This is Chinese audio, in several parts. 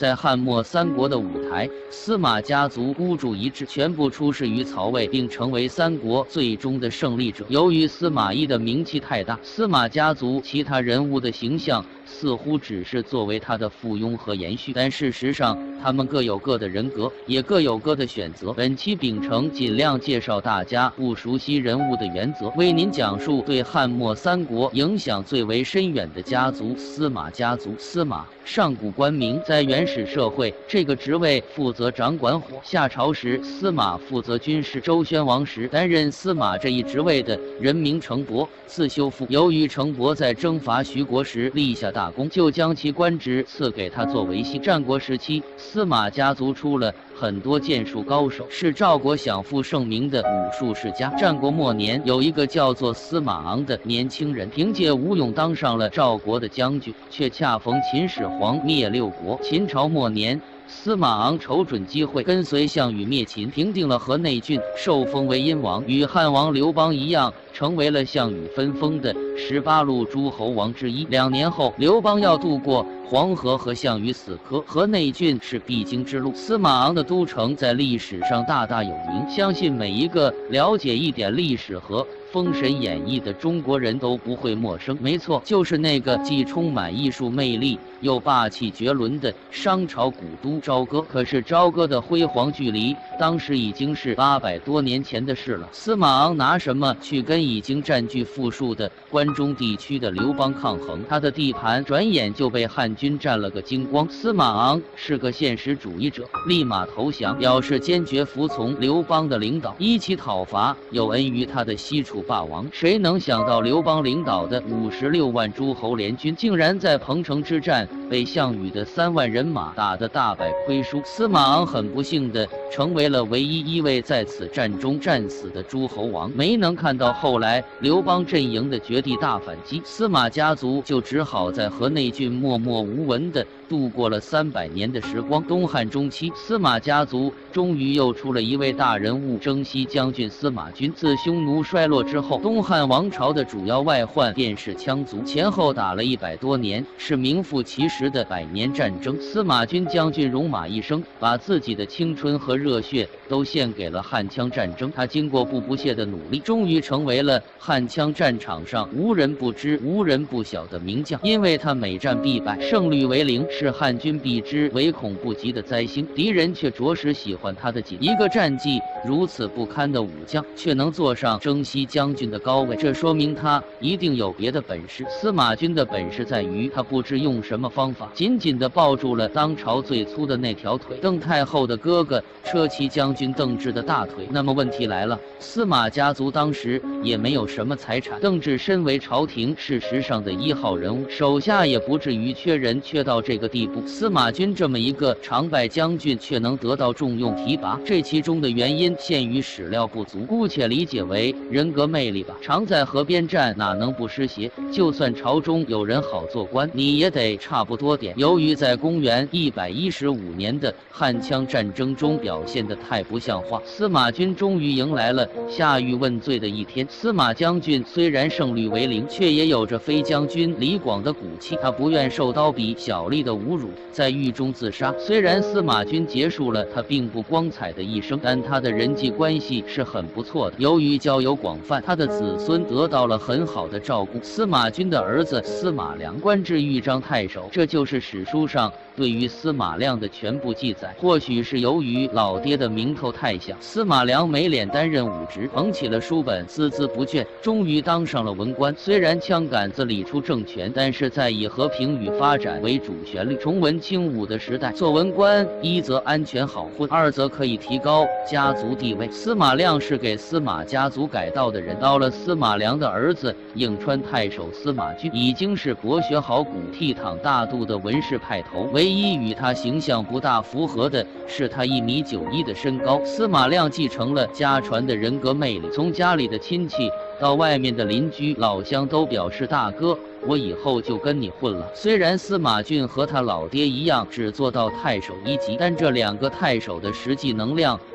在汉末三国的舞台，司马家族孤注一掷，全部出仕于曹魏，并成为三国最终的胜利者。由于司马懿的名气太大，司马家族其他人物的形象似乎只是作为他的附庸和延续，但事实上，他们各有各的人格，也各有各的选择。本期秉承尽量介绍大家不熟悉人物的原则，为您讲述对汉末三国影响最为深远的家族——司马家族。司马，上古官名，在原始社会，这个职位负责掌管火。夏朝时，司马负责军事。周宣王时，担任司马这一职位的人名程伯，字修复。由于程伯在征伐徐国时立下大功，就将其官职赐给他作为姓。战国时期，司马家族出了很多剑术高手，是赵国享负盛名的武术世家。战国末年，有一个叫做司马昂的年轻人，凭借武勇当上了赵国的将军，却恰逢秦始皇灭六国。秦朝末年，司马昂瞅准机会，跟随项羽灭秦，平定了河内郡，受封为殷王，与汉王刘邦一样，成为了项羽分封的18路诸侯王之一。2年后，刘邦要渡过黄河和项羽死磕，河内郡是必经之路。司马昂的都城在历史上大大有名，相信每一个了解一点历史和《封神演义》的中国人都不会陌生。没错，就是那个既充满艺术魅力又霸气绝伦的商朝古都朝歌。可是朝歌的辉煌距离当时已经是800多年前的事了。司马昂拿什么去跟已经占据富庶的关中地区的刘邦抗衡？他的地盘转眼就被汉军占了个精光。司马昂是个现实主义者，立马投降，表示坚决服从刘邦的领导，一起讨伐有恩于他的西楚霸王。谁能想到刘邦领导的56万诸侯联军，竟然在彭城之战被项羽的3万人马打得大败亏输。司马昂很不幸地成为了唯一一位在此战中战死的诸侯王，没能看到后来刘邦阵营的绝地大反击。司马家族就只好在河内郡默默无闻地度过了300年的时光。东汉中期，司马家族终于又出了一位大人物——征西将军司马均。自匈奴衰落之后，东汉王朝的主要外患便是羌族，前后打了100多年，是名副其实的100年战争。司马均将军戎马一生，把自己的青春和热血都献给了汉羌战争。他经过不懈的努力，终于成为了汉羌战场上无人不知、无人不晓的名将。因为他每战必败，胜率为0，是汉军避之唯恐不及的灾星。敌人却着实喜欢他的紧。一个战绩如此不堪的武将，却能坐上征西将军的高位，这说明他一定有别的本事。司马均的本事在于他不知用什么方法，紧紧地抱住了当朝最粗的那条腿——邓太后的哥哥车骑将军邓志的大腿。那么问题来了，司马家族当时也没有什么财产，邓志身为朝廷事实上的1号人物，手下也不至于缺人缺到这个地步。司马均这么一个常败将军却能得到重用提拔，这其中的原因限于史料不足，姑且理解为人格魅力吧。常在河边站，哪能不湿鞋？就算朝中有人好做官，你也得差不多点。由于在公元115年的汉羌战争中表现得太不像话，司马均终于迎来了下狱问罪的一天。司马将军虽然胜率为0，却也有着飞将军李广的骨气，他不愿受刀笔小吏的侮辱，在狱中自杀。虽然司马均结束了他并不光彩的一生，但他的人际关系是很不错的。由于交友广泛，他的子孙得到了很好的照顾。司马均的儿子司马良官至豫章太守，这就是史书上对于司马亮的全部记载。或许是由于老爹的名头太响，司马良没脸担任武职，捧起了书本，孜孜不倦，终于当上了文官。虽然枪杆子里出政权，但是在以和平与发展为主旋律、重文轻武的时代，做文官一则安全好混，二则可以提高家族地位。司马亮是给司马家族改道的人，到了司马良的儿子颍川太守司马均，已经是博学好古、倜傥大度的文士派头。唯一与他形象不大符合的是他1.91米的身高。司马亮继承了家传的人格魅力，从家里的亲戚到外面的邻居老乡都表示大哥，我以后就跟你混了。虽然司马均和他老爹一样只做到太守1级，但这2个太守的实际能量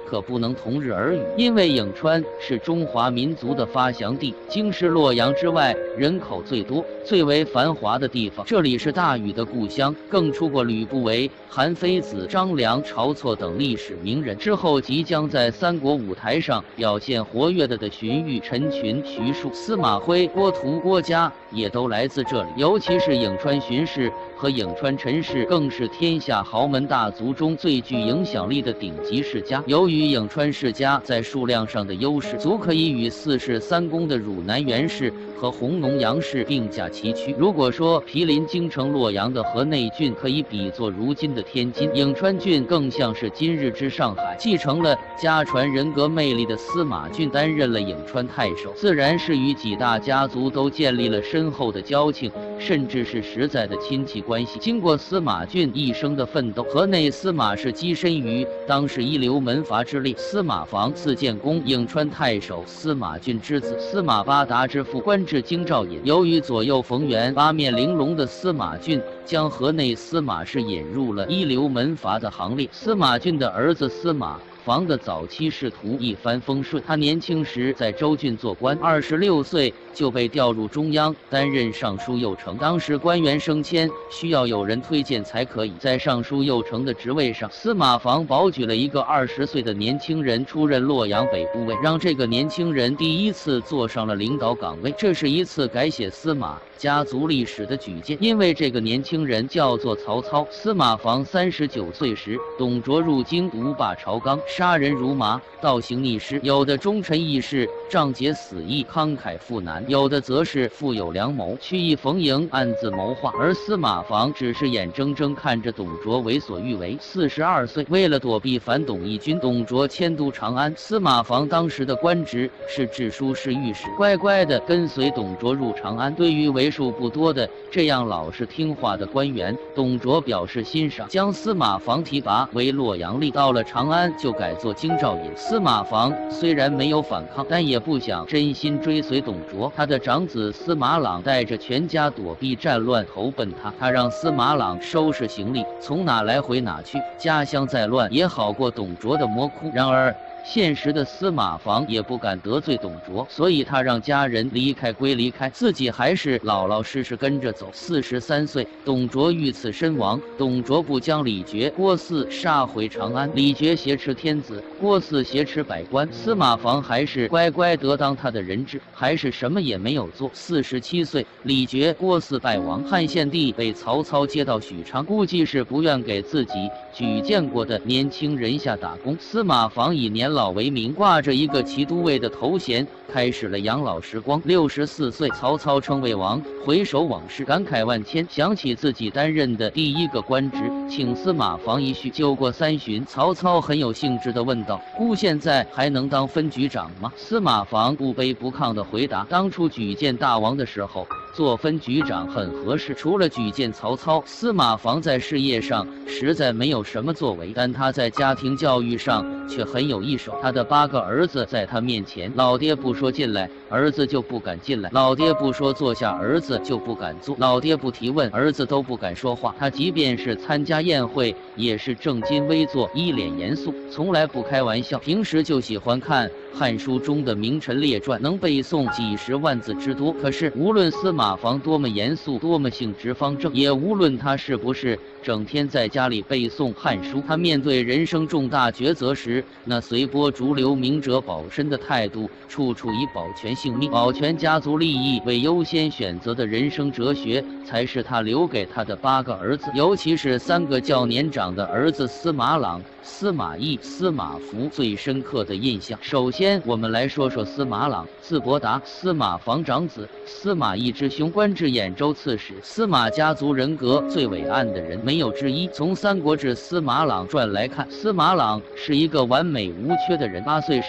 可不能同日而语，因为颍川是中华民族的发祥地，京师洛阳之外人口最多、最为繁华的地方，这里是大禹的故乡，更出过吕不韦、韩非子、张良、晁错等历史名人。之后即将在三国舞台上表现活跃的荀彧、陈群、徐庶、司马徽、郭图、郭嘉也都来自这里。尤其是颍川荀氏和颍川陈氏，更是天下豪门大族中最具影响力的顶级世家。由于颍川世家在数量上的优势，足可以与四世三公的汝南袁氏和弘农杨氏并驾齐驱。如果说毗邻京城洛阳的河内郡可以比作如今的天津，颍川郡更像是今日之上海。继承了家传人格魅力的司马峻担任了颍川太守，自然是与几大家族都建立了深厚的交情，甚至是实在的亲戚关系。经过司马峻一生的奋斗，河内司马氏跻身于当时一流门阀之列。司马防自建功，颍川太守司马峻之子，司马八达之父，官至京兆尹。由于左右逢源、八面玲珑的司马峻，将河内司马氏引入了一流门阀的行列。司马峻的儿子司马防的早期仕途一帆风顺，他年轻时在州郡做官，26岁就被调入中央担任尚书右丞。当时官员升迁需要有人推荐才可以，在尚书右丞的职位上，司马防保举了一个20岁的年轻人出任洛阳北部尉，让这个年轻人第一次坐上了领导岗位。这是一次改写司马家族历史的举荐，因为这个年轻人叫做曹操。司马防39岁时，董卓入京独霸朝纲，杀人如麻，倒行逆施，有的忠臣义士仗节死义，慷慨赴难，有的则是富有良谋，曲意逢迎，暗自谋划。而司马防只是眼睁睁看着董卓为所欲为。42岁，为了躲避反董义军，董卓迁都长安。司马防当时的官职是治书侍御史，乖乖的跟随董卓入长安。对于为数不多的这样老实听话的官员，董卓表示欣赏，将司马防提拔为洛阳令。到了长安就改做京兆尹。司马防虽然没有反抗，但也不想真心追随董卓。他的长子司马朗带着全家躲避战乱投奔他，他让司马朗收拾行李，从哪来回哪去，家乡再乱也好过董卓的魔窟。然而现实的司马防也不敢得罪董卓，所以他让家人离开归离开，自己还是老老实实跟着走。43岁，董卓遇刺身亡。董卓不将李傕、郭汜杀回长安，李傕挟持天子，郭汜挟持百官，司马防还是乖乖得当他的人质，还是什么也没有做。47岁，李傕、郭汜败亡，汉献帝被曹操接到许昌，估计是不愿给自己举荐过的年轻人下打工。司马防以年老为名，挂着一个骑都尉的头衔，开始了养老时光。64岁，曹操称魏王，回首往事，感慨万千，想起自己担任的第一个官职，请司马防一叙。酒过3巡，曹操很有兴致地问道：“孤现在还能当分局长吗？”司马防不卑不亢地回答：“当初举荐大王的时候，做分局长很合适。除了举荐曹操，司马防在事业上实在没有什么作为，但他在家庭教育上却很有一手。他的8个儿子在他面前，老爹不说进来，儿子就不敢进来；老爹不说坐下，儿子就不敢坐；老爹不提问，儿子都不敢说话。他即便是参加宴会，也是正襟危坐，一脸严肃，从来不开玩笑。平时就喜欢看《汉书》中的名臣列传，能背诵几十万字之多。可是无论司马防多么严肃，多么性直方正，也无论他是不是整天在家里背诵《汉书》，他面对人生重大抉择时，那随波逐流、明哲保身的态度，处处以保全性命、保全家族利益为优先选择的人生哲学，才是他留给他的8个儿子，尤其是3个较年长的儿子司马朗、司马懿、司马孚最深刻的印象。首先，我们来说说司马朗，字伯达，司马防长子，司马懿之兄，官至兖州刺史。司马家族人格最伟岸的人没有之一。从《三国志·司马朗传》来看，司马朗是一个完美无缺的人。8岁时，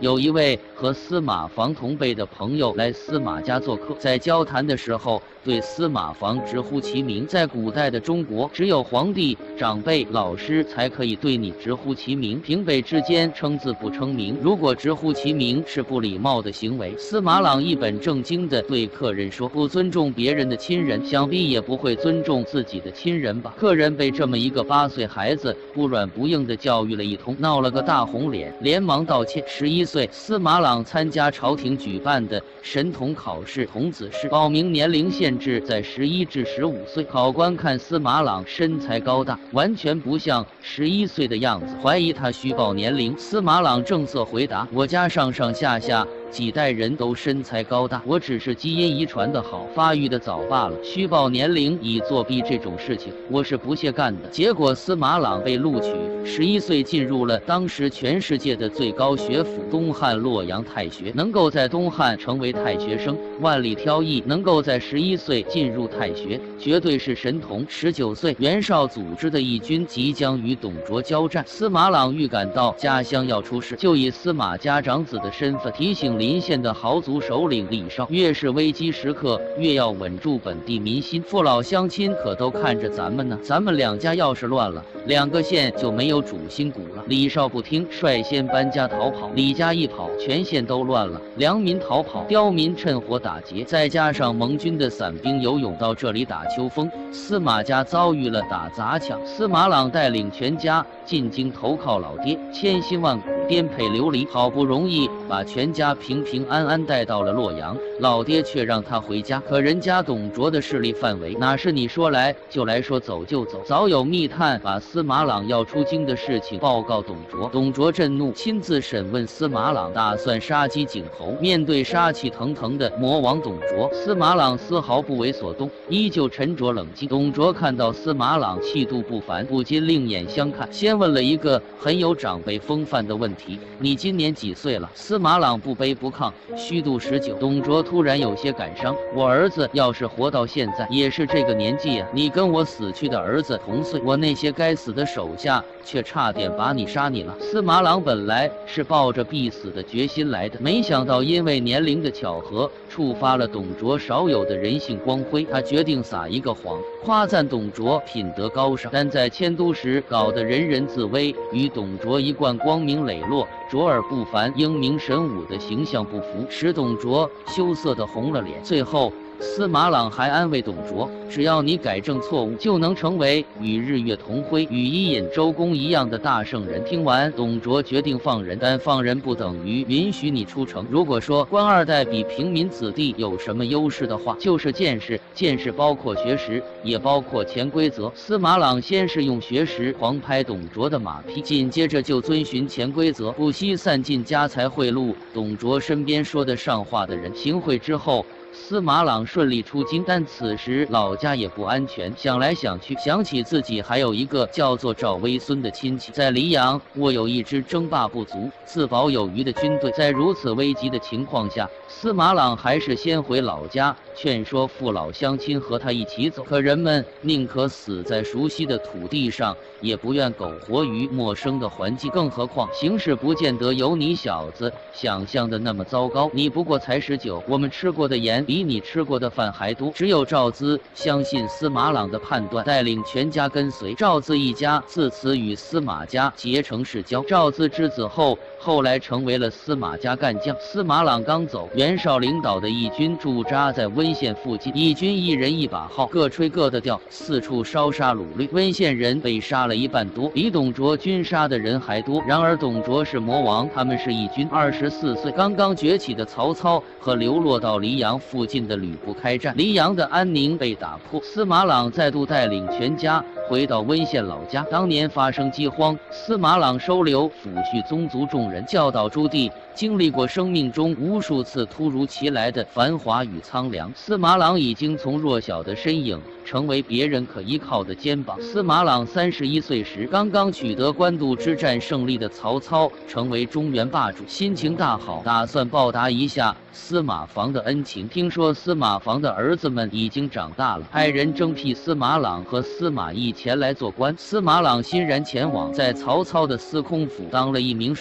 有一位和司马防同辈的朋友来司马家做客，在交谈的时候，对司马防直呼其名。在古代的中国，只有皇帝、长辈、老师才可以对你直呼其名，平辈之间称字不称名。如果直呼其名是不礼貌的行为，司马朗一本正经地对客人说：“不尊重别人的亲人，想必也不会尊重自己的亲人吧？”客人被这么一个8岁孩子不软不硬地教育了一通，闹了个大红脸，连忙道歉。11岁，司马朗参加朝廷举办的神童考试童子试，报名年龄限制在11至15岁。考官看司马朗身材高大，完全不像11岁的样子，怀疑他虚报年龄。司马朗正色回答：“我家上上下下几代人都身材高大，我只是基因遗传的好，发育的早罢了。虚报年龄以作弊这种事情，我是不屑干的。”结果司马朗被录取，11岁进入了当时全世界的最高学府东汉洛阳太学。能够在东汉成为太学生，万里挑一，能够在11岁进入太学，绝对是神童。19岁，袁绍组织的义军即将与董卓交战，司马朗预感到家乡要出事，就以司马家长子的身份提醒临县的豪族首领李绍，越是危机时刻，越要稳住本地民心，父老乡亲可都看着咱们呢，咱们两家要是乱了，2个县就没有主心骨了。李绍不听，率先搬家逃跑，李家一跑，全县都乱了，良民逃跑，刁民趁火打劫，再加上盟军的散兵游勇到这里打秋风，司马家遭遇了打砸抢。司马朗带领全家进京投靠老爹，千辛万苦，颠沛流离，好不容易把全家平平安安带到了洛阳，老爹却让他回家。可人家董卓的势力范围哪是你说来就来，说走就走？早有密探把司马朗要出京的事情报告董卓，董卓震怒，亲自审问司马朗，打算杀鸡儆猴。面对杀气腾腾的魔王董卓，司马朗丝毫不为所动，依旧沉着冷静。董卓看到司马朗气度不凡，不禁另眼相看，先问了一个很有长辈风范的问题：“你今年几岁了？”司马朗不卑不亢，虚度19。董卓突然有些感伤：“我儿子要是活到现在，也是这个年纪啊！你跟我死去的儿子同岁，我那些该死的手下却差点把你杀你了。”司马朗本来是抱着必死的决心来的，没想到因为年龄的巧合，触发了董卓少有的人性光辉。他决定撒一个谎，夸赞董卓品德高尚，但在迁都时搞得人人自危，与董卓一贯光明磊落、卓尔不凡、英明神武的形象不符，使董卓羞涩地红了脸。最后司马朗还安慰董卓：“只要你改正错误，就能成为与日月同辉、与伊尹、周公一样的大圣人。”听完，董卓决定放人，但放人不等于允许你出城。如果说官二代比平民子弟有什么优势的话，就是见识。见识包括学识，也包括潜规则。司马朗先是用学识狂拍董卓的马屁，紧接着就遵循潜规则，不惜散尽家财贿赂董卓身边说得上话的人。行贿之后，司马朗顺利出京，但此时老家也不安全。想来想去，想起自己还有一个叫做赵微孙的亲戚，在黎阳握有一支争霸不足、自保有余的军队。在如此危急的情况下，司马朗还是先回老家，劝说父老乡亲和他一起走。可人们宁可死在熟悉的土地上，也不愿苟活于陌生的环境。更何况形势不见得有你小子想象的那么糟糕。你不过才19，我们吃过的盐比你吃过的饭还多。只有赵资相信司马朗的判断，带领全家跟随。赵资一家自此与司马家结成世交。赵资之子后来成为了司马家干将。司马朗刚走，袁绍领导的义军驻扎在温县附近，义军一人一把号，各吹各的调，四处烧杀掳掠。温县人被杀了1半多，比董卓军杀的人还多。然而董卓是魔王，他们是义军。24岁刚刚崛起的曹操和流落到黎阳附近的吕布开战，黎阳的安宁被打破。司马朗再度带领全家回到温县老家。当年发生饥荒，司马朗收留抚恤宗族众人，教导朱棣经历过生命中无数次突如其来的繁华与苍凉。司马朗已经从弱小的身影成为别人可依靠的肩膀。司马朗31岁时，刚刚取得官渡之战胜利的曹操成为中原霸主，心情大好，打算报答一下司马防的恩情。听说司马防的儿子们已经长大了，派人征辟司马朗和司马懿前来做官。司马朗欣然前往，在曹操的司空府当了一名属官，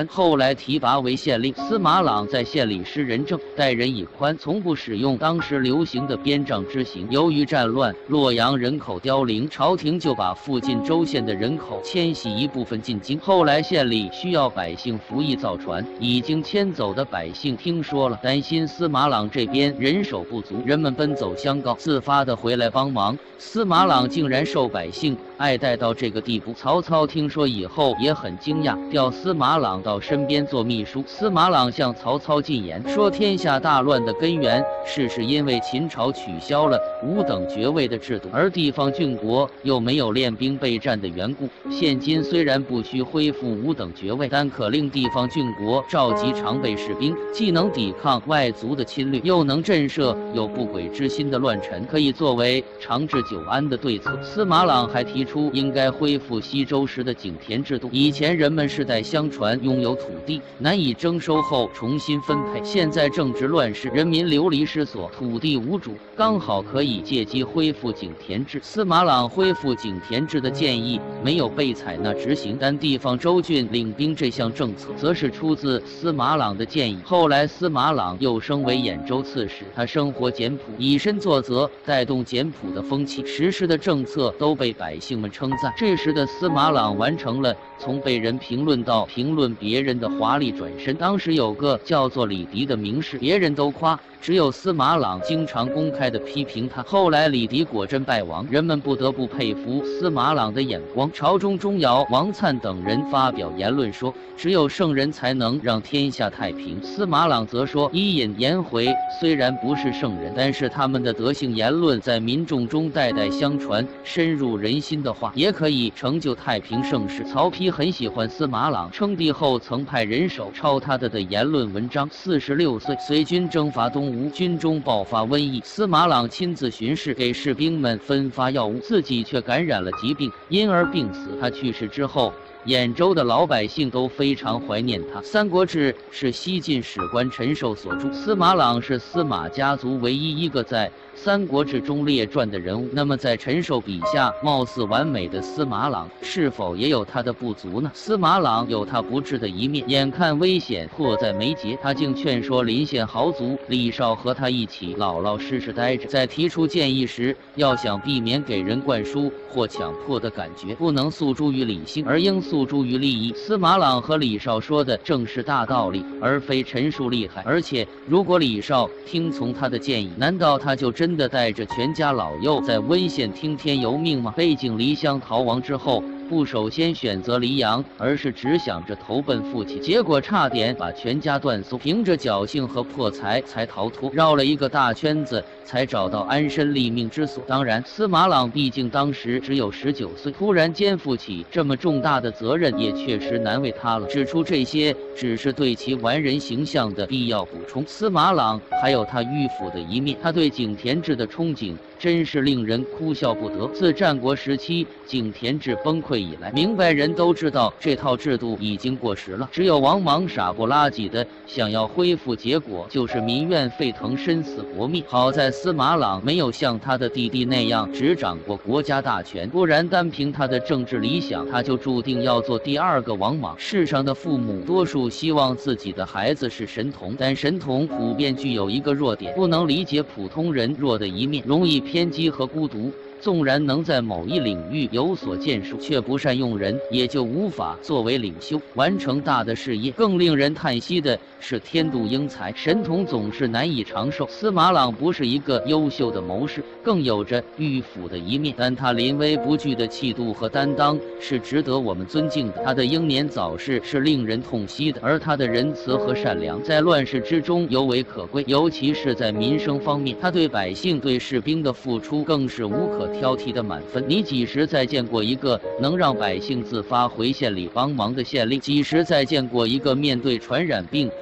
后来提拔为县令。司马朗在县里施仁政，待人以宽，从不使用当时流行的鞭杖之刑。由于战乱，洛阳人口凋零，朝廷就把附近州县的人口迁徙一部分进京。后来县里需要百姓服役造船，已经迁走的百姓听说了，担心司马朗这边人手不足，人们奔走相告，自发的回来帮忙。司马朗竟然受百姓爱戴到这个地步。曹操听说以后也很惊讶，调司马朗到身边做秘书。司马朗向曹操进言说，天下大乱的根源是因为秦朝取消了五等爵位的制度，而地方郡国又没有练兵备战的缘故。现今虽然不需恢复五等爵位，但可令地方郡国召集常备士兵，既能抵抗外族的侵略，又能震慑有不轨之心的乱臣，可以作为长治久安的对策。司马朗还提出应该恢复西周时的井田制度，以前人们世代相传拥有土地，难以征收后重新分配，现在正值乱世，人民流离失所，土地无主，刚好可以借机恢复井田制。司马朗恢复井田制的建议没有被采纳执行，但地方州郡领兵这项政策则是出自司马朗的建议。后来司马朗又升为兖州刺史，他生活简朴，以身作则，带动简朴的风气，实施的政策都被百姓们称赞。这时的司马朗完成了从被人评论到评论别人的华丽转身。当时有个叫做李迪的名士，别人都夸，只有司马朗经常公开的批评他。后来李迪果真败亡，人们不得不佩服司马朗的眼光。朝中钟繇、王粲等人发表言论说，只有圣人才能让天下太平。司马朗则说，伊尹、颜回虽然不是圣人，但是他们的德性言论在民众中代代相传，深入人心的话，也可以成就太平盛世。曹丕很喜欢司马朗，称帝后曾派人手抄他的言论文章。46岁，随军征伐东吴，军中爆发瘟疫，司马朗亲自巡视，给士兵们分发药物，自己却感染了疾病，因而病死。他去世之后，兖州的老百姓都非常怀念他。《三国志》是西晋史官陈寿所著，司马朗是司马家族唯一一个在《三国志》中列传的人物。那么在陈寿笔下貌似完美的司马朗，是否也有他的不足呢？司马朗有他不智的一面，眼看危险迫在眉睫，他竟劝说临县豪族李绍和他一起老老实实待着。在提出建议时，要想避免给人灌输或强迫的感觉，不能诉诸于理性，而应诉诸于利益。司马朗和李绍说的正是大道理，而非陈述厉害。而且如果李绍听从他的建议，难道他就真的带着全家老幼在温县听天由命吗？背井离乡逃亡之后，不首先选择黎阳，而是只想着投奔父亲，结果差点把全家断送，凭着侥幸和破财才逃脱，绕了一个大圈子才找到安身立命之所。当然，司马朗毕竟当时只有19岁，突然肩负起这么重大的责任，也确实难为他了。指出这些只是对其完人形象的必要补充。司马朗还有他迂腐的一面，他对井田制的憧憬真是令人哭笑不得。自战国时期井田制崩溃以来，明白人都知道这套制度已经过时了，只有王莽傻不拉几的想要恢复，结果就是民怨沸腾，身死国灭。好在司马朗没有像他的弟弟那样只掌过国家大权，不然单凭他的政治理想，他就注定要做第二个王莽。世上的父母多数希望自己的孩子是神童，但神童普遍具有一个弱点，不能理解普通人弱的一面，容易偏激和孤独。纵然能在某一领域有所建树，却不善用人，也就无法作为领袖，完成大的事业。更令人叹息的是，天妒英才，神童总是难以长寿。司马朗不是一个优秀的谋士，更有着迂腐的一面，但他临危不惧的气度和担当是值得我们尊敬的。他的英年早逝是令人痛惜的，而他的仁慈和善良在乱世之中尤为可贵，尤其是在民生方面，他对百姓、对士兵的付出更是无可挑剔的满分。你几时再见过一个能让百姓自发回县里帮忙的县令？几时再见过一个面对传染病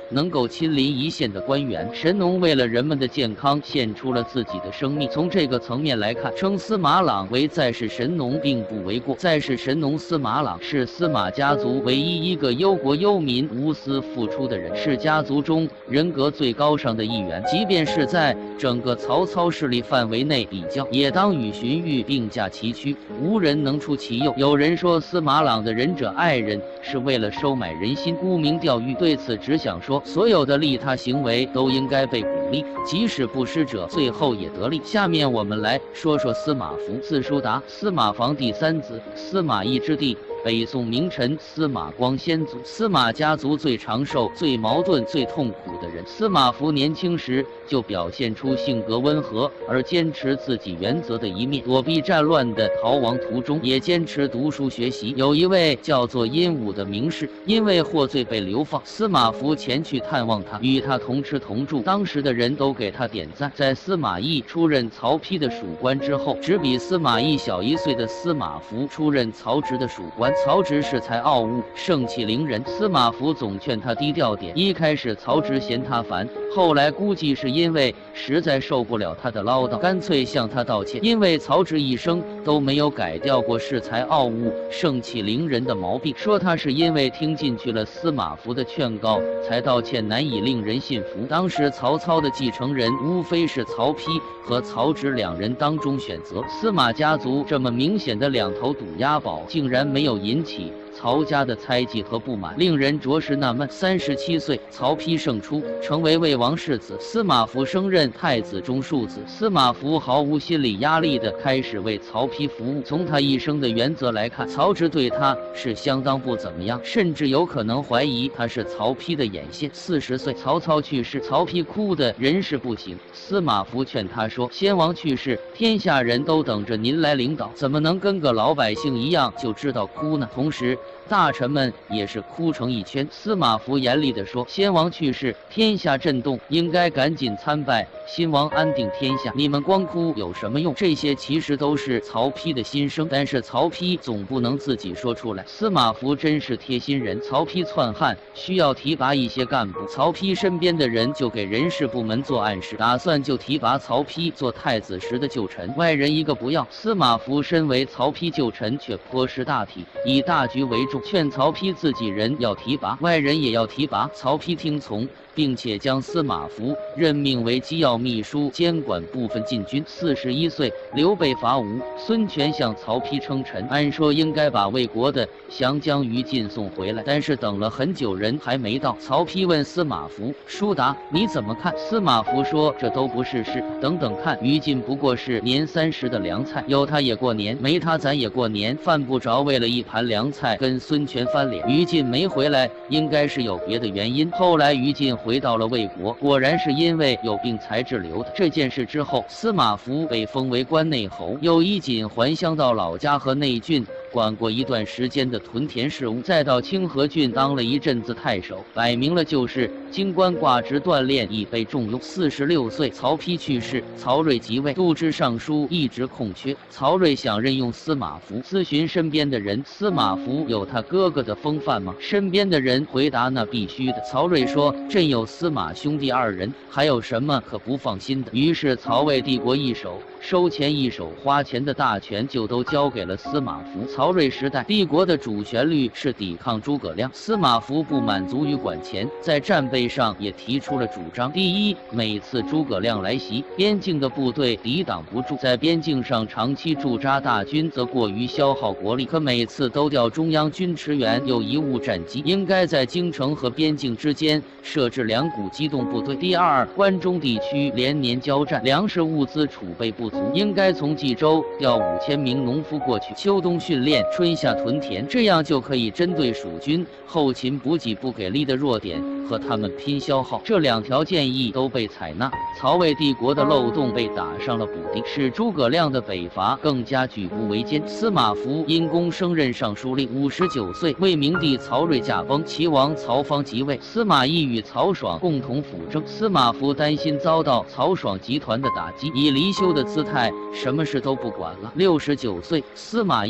能够亲临一线的官员。神农为了人们的健康，献出了自己的生命。从这个层面来看，称司马朗为在世神农并不为过。在世神农司马朗是司马家族唯一一个忧国忧民、无私付出的人，是家族中人格最高尚的一员。即便是在整个曹操势力范围内比较，也当与荀彧并驾齐驱，无人能出其右。有人说司马朗的仁者爱人是为了收买人心，沽名钓誉。对此只想说，所有的利他行为都应该被鼓励，即使不施者最后也得利。下面我们来说说司马孚，字叔达，司马防第三子，司马懿之弟，北宋名臣司马光先祖。司马家族最长寿、最矛盾、最痛苦的人。司马孚年轻时就表现出性格温和而坚持自己原则的一面，躲避战乱的逃亡途中也坚持读书学习。有一位叫做殷武的名士，因为获罪被流放，司马孚前去探望他，与他同吃同住，当时的人都给他点赞。在司马懿出任曹丕的属官之后，只比司马懿小1岁的司马孚出任曹植的属官。曹植恃才傲物，盛气凌人，司马孚总劝他低调点。一开始曹植嫌他烦，后来估计是因为实在受不了他的唠叨，干脆向他道歉。因为曹植一生都没有改掉过恃才傲物、盛气凌人的毛病，说他是因为听进去了司马孚的劝告才道歉，难以令人信服。当时曹操的继承人无非是曹丕和曹植两人当中选择，司马家族这么明显的两头堵押宝，竟然没有引起曹家的猜忌和不满，令人着实纳闷。37岁，曹丕胜出，成为魏王世子，司马孚升任太子中庶子。司马孚毫无心理压力地开始为曹丕服务。从他一生的原则来看，曹植对他是相当不怎么样，甚至有可能怀疑他是曹丕的眼线。40岁，曹操去世，曹丕哭得人事不省。司马孚劝他说：“先王去世，天下人都等着您来领导，怎么能跟个老百姓一样就知道哭呢？”同时大臣们也是哭成一圈。司马孚严厉地说：“先王去世，天下震动，应该赶紧参拜新王，安定天下。你们光哭有什么用？”这些其实都是曹丕的心声，但是曹丕总不能自己说出来。司马孚真是贴心人，曹丕篡汉需要提拔一些干部，曹丕身边的人就给人事部门做暗示，打算就提拔曹丕做太子时的旧臣，外人一个不要。司马孚身为曹丕旧臣，却颇识大体，以大局为重，劝曹丕自己人要提拔，外人也要提拔。曹丕听从，并且将司马孚任命为机要秘书，监管部分禁军。41岁，刘备伐吴，孙权向曹丕称臣，按说应该把魏国的降将于禁送回来，但是等了很久，人还没到。曹丕问司马孚：“叔达，你怎么看？”司马孚说：“这都不是事，等等看。于禁不过是年30的凉菜，有他也过年，没他咱也过年，犯不着为了一盘凉菜跟孙权翻脸。”于禁没回来，应该是有别的原因。后来于禁回到了魏国，果然是因为有病才滞留的。这件事之后，司马孚被封为关内侯，又衣锦还乡到老家和内郡，管过一段时间的屯田事务，再到清河郡当了一阵子太守，摆明了就是京官挂职锻炼，以备重用。46岁，曹丕去世，曹睿即位，度支尚书一直空缺。曹睿想任用司马孚，咨询身边的人：“司马孚有他哥哥的风范吗？”身边的人回答：“那必须的。”曹睿说：“朕有司马兄弟2人，还有什么可不放心的？”于是曹魏帝国一手收钱一手花钱的大权就都交给了司马孚。曹睿时代，帝国的主旋律是抵抗诸葛亮。司马孚不满足于管钱，在战备上也提出了主张：第一，每次诸葛亮来袭，边境的部队抵挡不住，在边境上长期驻扎大军则过于消耗国力，可每次都调中央军驰援又贻误战机，应该在京城和边境之间设置2股机动部队。第二，关中地区连年交战，粮食物资储备不足，应该从冀州调5000名农夫过去，秋冬训练，春夏屯田，这样就可以针对蜀军后勤补给不给力的弱点和他们拼消耗。这2条建议都被采纳，曹魏帝国的漏洞被打上了补丁，使诸葛亮的北伐更加举步维艰。司马孚因功升任尚书令，59岁，魏明帝曹睿驾崩，齐王曹芳即位，司马懿与曹爽共同辅政。司马孚担心遭到曹爽集团的打击，以离休的姿态什么事都不管了。69岁，司马懿发动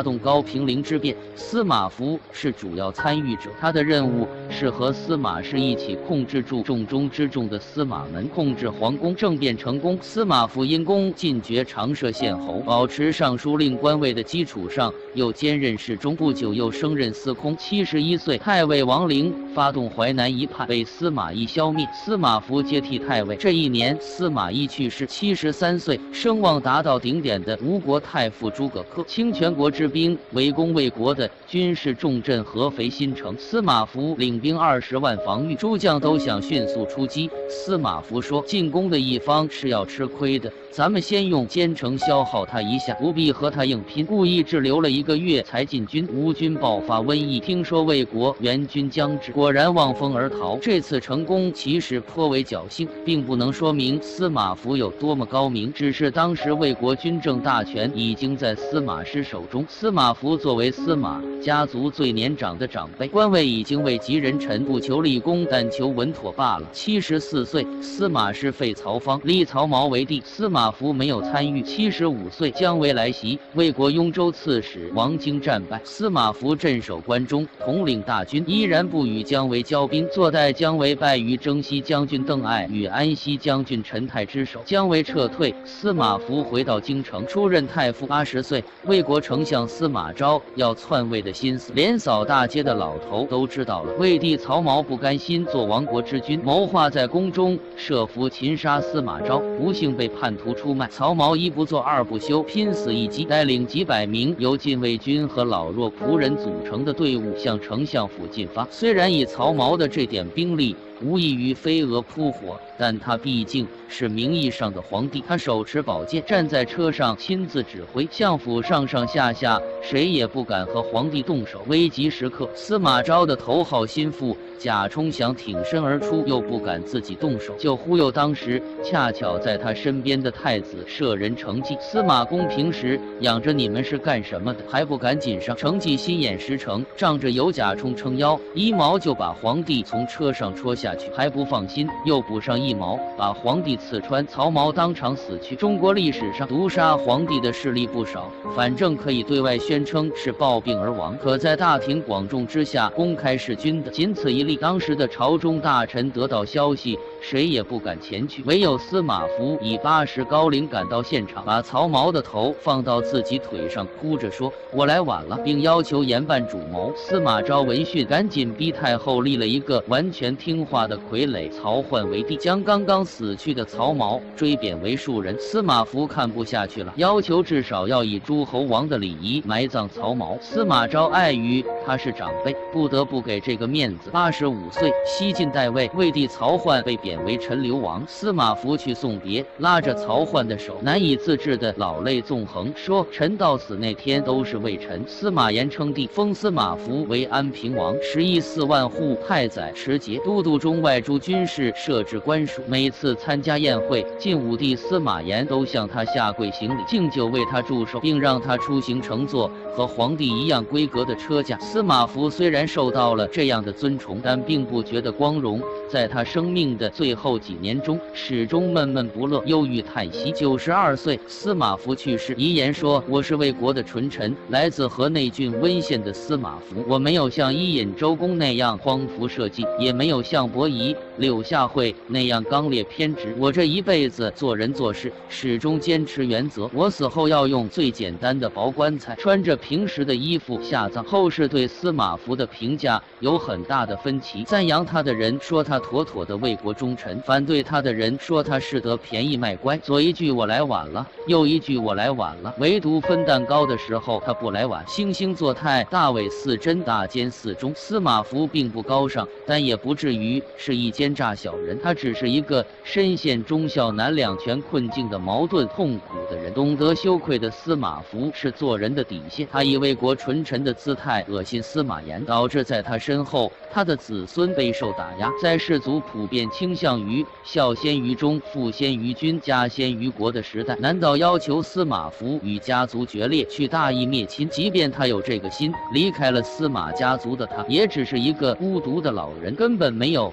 动高平陵之变。司马孚是主要参与者，他的任务是和司马氏一起控制住重中之重的司马门，控制皇宫。政变成功，司马孚因功进爵长社县侯，保持尚书令官位的基础上，又兼任侍中，不久又升任司空。71岁，太尉王陵发动淮南一叛，被司马懿消灭，司马孚接替太尉。这一年，司马懿去世，73岁，声望达到顶点的吴国太傅诸葛恪倾全国之兵围攻魏国的军事重镇合肥新城，司马孚领兵20万防御，诸将都想迅速出击。司马孚说：“进攻的一方是要吃亏的，咱们先用坚城消耗他一下，不必和他硬拼。”故意滞留了1个月才进军，吴军爆发瘟疫，听说魏国援军将至，果然望风而逃。这次成功其实颇为侥幸，并不能说明司马孚有多么高明，只是当时魏国军政大权已经在司马师手中。司马孚作为司马家族最年长的长辈，官位已经位极人臣，不求立功，但求稳妥罢了。74岁，司马师废曹芳，立曹髦为帝，司马孚没有参与。75岁，姜维来袭，魏国雍州刺史王经战败，司马孚镇守关中，统领大军，依然不与姜维交兵，坐待姜维败于征西将军邓艾与安西将军陈泰之手。姜维撤退，司马孚回到京城，出任太傅。80岁，魏国丞相司马昭要篡位的心思，连扫大街的老头都知道了。魏帝曹髦不甘心做亡国之君，谋划在宫中设伏擒杀司马昭，不幸被叛徒出卖。曹髦一不做二不休，拼死一击，带领几百名由禁卫军和老弱仆人组成的队伍向丞相府进发。虽然以曹髦的这点兵力无异于飞蛾扑火，但他毕竟是名义上的皇帝，他手持宝剑，站在车上亲自指挥，相府上上下下谁也不敢和皇帝动手。危急时刻，司马昭的头号心腹贾充想挺身而出，又不敢自己动手，就忽悠当时恰巧在他身边的太子舍人程济。司马公平时养着你们是干什么的？还不赶紧上！程济心眼实诚，仗着有贾充撑腰，一矛就把皇帝从车上戳下去，还不放心，又补上一矛，把皇帝刺穿。曹髦当场死去。中国历史上毒杀皇帝的事例不少，反正可以对外宣称是暴病而亡，可在大庭广众之下公开弑君的仅此一例。当时的朝中大臣得到消息，谁也不敢前去，唯有司马孚以80高龄赶到现场，把曹髦的头放到自己腿上，哭着说：“我来晚了，并要求严办主谋。”司马昭闻讯，赶紧逼太后立了一个完全听话的傀儡曹奂为帝，将刚刚死去的曹髦追贬为庶人。司马孚看不下去了，要求至少要以诸侯王的礼仪埋葬曹髦。司马昭碍于他是长辈，不得不给这个面子。85岁，西晋代魏，魏帝曹奂被贬为陈留王，司马孚去送别，拉着曹奂的手，难以自制的老泪纵横，说：“臣到死那天都是为臣。”司马炎称帝，封司马孚为安平王，10亿4万户，太宰持节，都督中外诸军事，设置官署。每次参加宴会，晋武帝司马炎都向他下跪行礼，敬酒为他祝寿，并让他出行乘坐和皇帝一样规格的车驾。司马孚虽然受到了这样的尊崇，但并不觉得光荣。在他生命的最后几年中，始终闷闷不乐，忧郁叹息。92岁，司马孚去世，遗言说：“我是魏国的纯臣，来自河内郡温县的司马孚。我没有像伊尹、周公那样匡扶社稷，也没有像伯夷、柳下惠那样刚烈偏执。我这一辈子做人做事，始终坚持原则。我死后要用最简单的薄棺材，穿着平时的衣服下葬。”后世对司马孚的评价有很大的分歧，赞扬他的人说他妥妥的为国忠臣，反对他的人说他是得便宜卖乖，左一句我来晚了，右一句我来晚了，唯独分蛋糕的时候他不来晚。惺惺作态，大尾四针，大奸四忠。司马孚并不高尚，但也不至于是一奸诈小人，他只是一个深陷忠孝难两全困境的矛盾痛苦的人。懂得羞愧的司马孚是做人的底线，他以为国纯臣的姿态恶心司马炎，导致在他身后他的子孙备受打压。在世族普遍倾向于孝先于忠、父先于君、家先于国的时代，难道要求司马孚与家族决裂，去大义灭亲？即便他有这个心，离开了司马家族的他，也只是一个孤独的老人，根本没有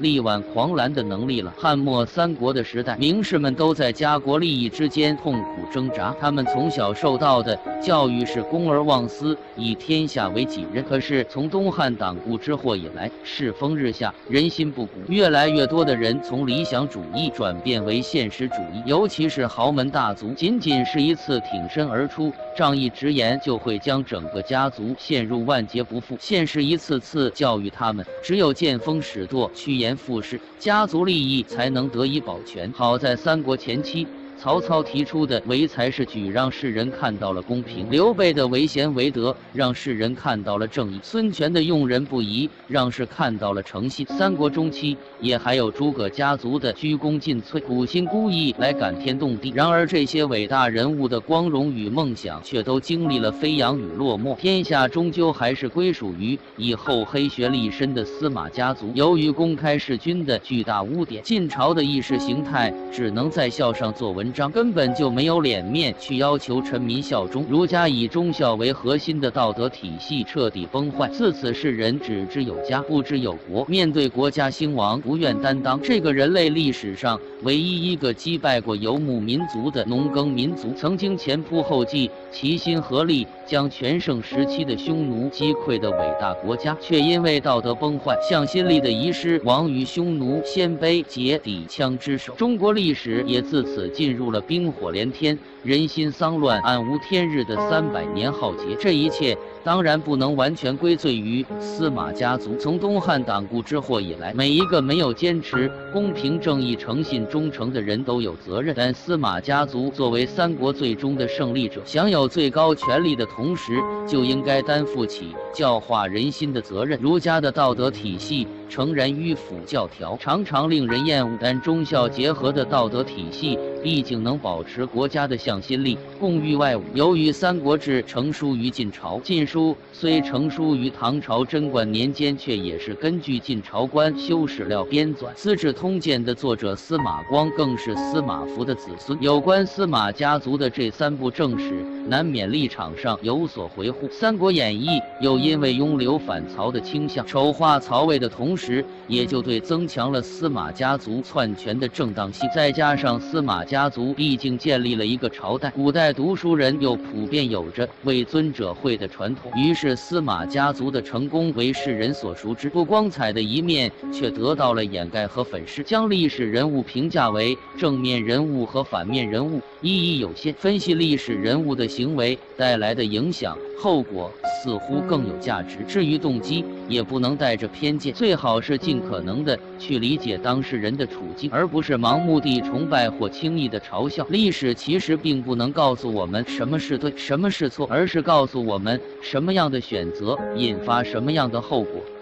力挽狂澜的能力了。汉末三国的时代，名士们都在家国利益之间痛苦挣扎，他们从小受到的教育是公而忘私，以天下为己任。可是从东汉党锢之祸以来，世风日下，人心不古，越来越多的人从理想主义转变为现实主义，尤其是豪门大族，仅仅是一次挺身而出、仗义直言，就会将整个家族陷入万劫不复。现实一次次教育他们，只有见风使舵、趋炎附势，家族利益才能得以保全。好在三国前期，曹操提出的唯才是举让世人看到了公平，刘备的唯贤唯德让世人看到了正义，孙权的用人不疑让世看到了诚信。三国中期也还有诸葛家族的鞠躬尽瘁、苦心孤诣来感天动地。然而这些伟大人物的光荣与梦想却都经历了飞扬与落寞，天下终究还是归属于以厚黑学立身的司马家族。由于公开弑君的巨大污点，晋朝的意识形态只能在孝上做文章，根本就没有脸面去要求臣民效忠。儒家以忠孝为核心的道德体系彻底崩坏，自此世人只知有家不知有国，面对国家兴亡不愿担当。这个人类历史上唯一一个击败过游牧民族的农耕民族，曾经前仆后继、齐心合力将全盛时期的匈奴击溃的伟大国家，却因为道德崩坏、向心力的遗失，亡于匈奴鲜卑结底羌之手。中国历史也自此进入了冰火连天、人心丧乱、暗无天日的300年浩劫。这一切当然不能完全归罪于司马家族。从东汉党锢之祸以来，每一个没有坚持公平正义、诚信忠诚的人都有责任。但司马家族作为三国最终的胜利者，享有最高权力的同时，就应该担负起教化人心的责任。儒家的道德体系诚然迂腐教条，常常令人厌恶，但忠孝结合的道德体系毕竟能保持国家的向心力，共御外侮。由于《三国志》成书于晋朝，《晋书》虽成书于唐朝贞观年间，却也是根据晋朝官修史料编纂。《资治通鉴》的作者司马光更是司马孚的子孙。有关司马家族的这3部正史，难免立场上有所回护。《三国演义》又因为拥刘反曹的倾向，丑化曹魏的同时，也就对增强了司马家族篡权的正当性。再加上司马家族毕竟建立了一个朝代，古代读书人又普遍有着为尊者讳的传统，于是司马家族的成功为世人所熟知，不光彩的一面却得到了掩盖和粉饰，将历史人物评价为正面人物和反面人物意义有限。分析历史人物的行为带来的影响后果似乎更有价值。至于动机，也不能带着偏见，最好是尽可能的去理解当事人的处境，而不是盲目地崇拜或轻易的嘲笑。历史其实并不能告诉我们什么是对，什么是错，而是告诉我们什么样的选择引发什么样的后果。